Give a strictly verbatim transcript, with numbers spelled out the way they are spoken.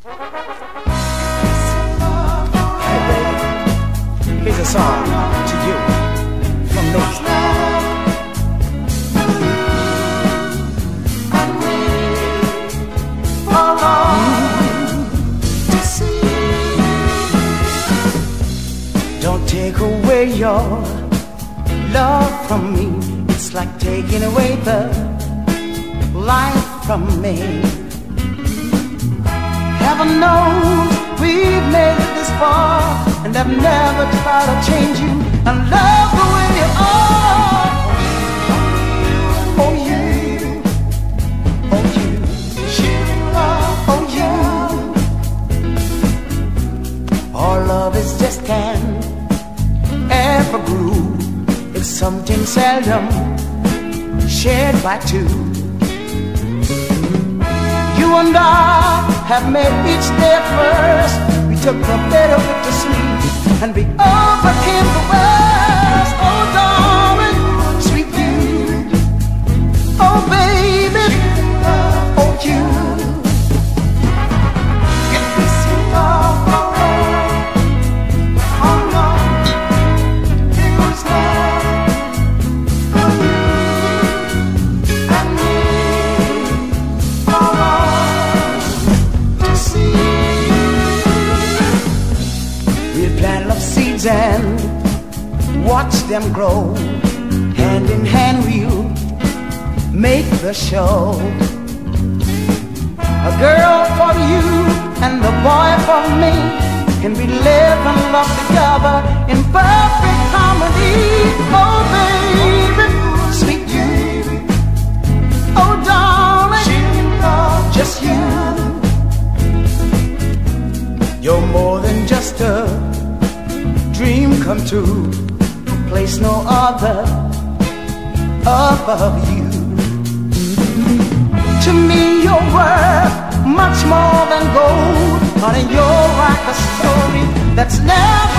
Hey baby, here's a song to you from me. Don't take away your love from me. It's like taking away the life from me. Heaven knows we've made it this far, and I've never tried to change you. I love the way you are. Oh you, oh you, oh you. Our love is just can ever grew. It's something seldom shared by two. You and I have made each day first. We took the better with the sleep, and we overcame the worst. Oh darling, sweet you. Oh baby, oh you. Get me some love, oh, oh no. It was love for you and me, for us to see. We'll plant love seeds and watch them grow. Hand in hand we'll make the show. A girl for you and a boy for me, and we live and love together in perfect harmony. Oh baby, sweet you. Oh darling, just you. You're more than just a dream come true. Place no other above you. To me you're worth much more than gold. Honey, you're like a story that's never